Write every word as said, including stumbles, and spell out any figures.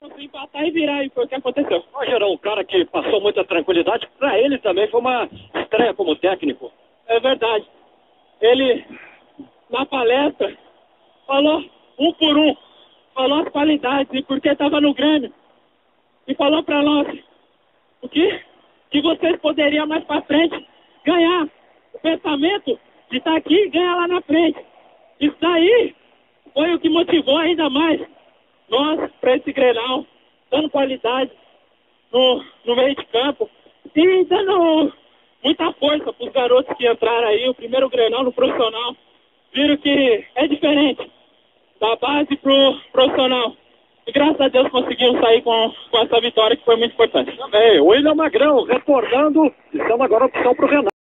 Empatar e virar, e foi o que aconteceu. Roger é um cara que passou muita tranquilidade. Para ele também foi uma estreia como técnico. É verdade. Ele, na palestra, falou um por um, falou as qualidades e por que estava no Grêmio. E falou para nós o que, que vocês poderiam mais para frente ganhar. O pensamento de estar aqui e ganhar lá na frente. Isso daí foi o que motivou ainda mais nós para esse Grenal, dando qualidade no, no meio de campo e dando muita força para os garotos que entraram aí, o primeiro Grenal no profissional. Viram que é diferente, da base pro profissional. E graças a Deus conseguimos sair com, com essa vitória que foi muito importante. Também, o William Magrão retornando, estamos agora opção para o Renato.